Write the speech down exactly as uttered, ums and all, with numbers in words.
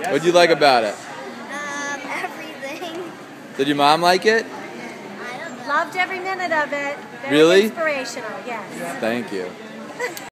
What'd you like about it? Um, everything. Did your mom like it? I don't know. Loved every minute of it. Very Really? inspirational, yes. Thank you.